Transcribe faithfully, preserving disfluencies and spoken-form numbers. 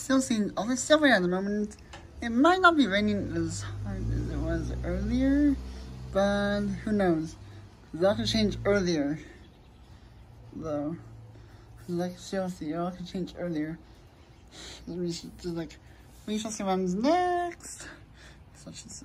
still seeing all this silver at the moment. It might not be raining as hard as it was earlier, but who knows? That could change earlier, though. Like, seriously, it all could change earlier. We should just like, we shall see what happens next. Such